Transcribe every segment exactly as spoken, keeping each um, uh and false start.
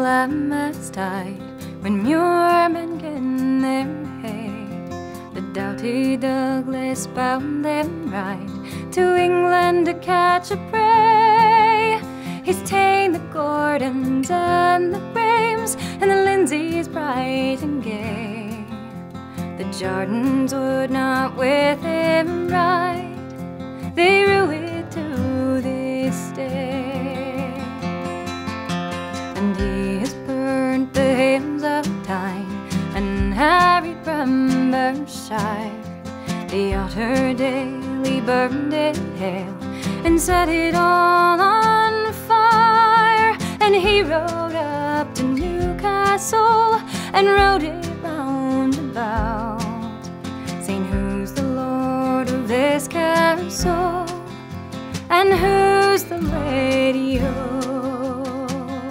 lamb's tide, when muirmen gan their hay, the doughty Douglas bound them right to England to catch a prey. He's ta'en the Gordons and the Brames, and the Lindsays bright and gay. The Jordans would not with him ride, they rue it to this day. And he has burnt the hymns of Tyne and harried Brambershire. The Otter daily burned it hale and set it all on fire. And he rode up to Newcastle and rode it round about, saying, who's the lord of this castle, and who's the lady o?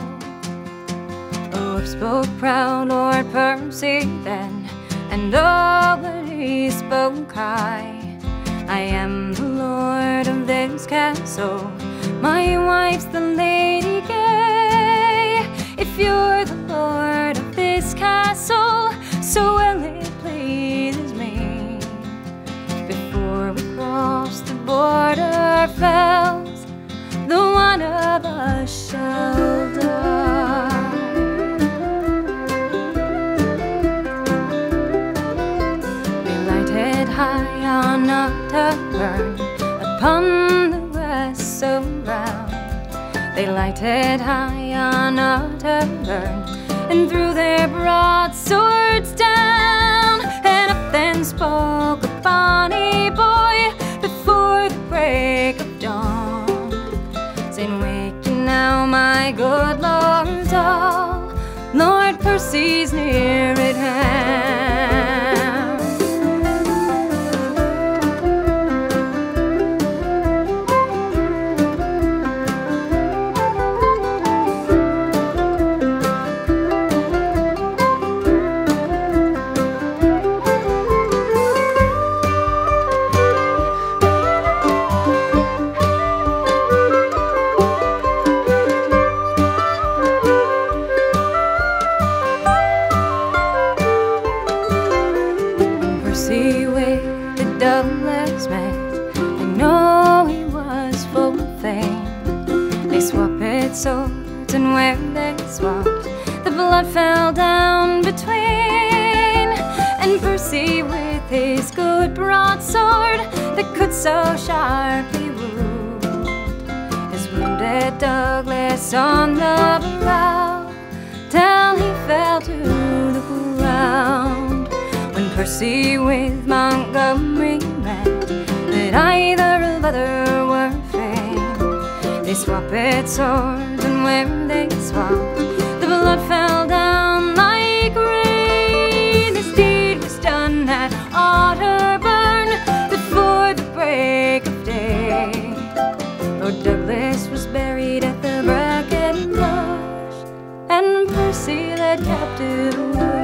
Oh, spoke proud Lord Percy then, and oh, but he spoke high. I am the lord of this castle, my wife's the lady gay. If you're the lord of this castle, so well it pleases me, before we cross the border fells, the one of us shall die. High on Otterburn, upon the west so round, they lighted high on Otterburn, and threw their broadswords down. And up then spoke a bonny boy before the break of dawn, saying, wake ye now, my good lords all, Lord Percy's near at hand. Percy with the Douglas met, I know he was full of fame. They swapped swords, and where they swapped, the blood fell down between. And Percy with his good broadsword that could so sharply wound, has wounded Douglas on the brow till he fell to the ground. When Percy with Montgomery met, that either of other were fain, they swapped swords, and where they swapped, the blood fell down like rain. This deed was done at Otterburn before the break of day. Lord Douglas was buried at the Bracken Bush, and Percy led captive away.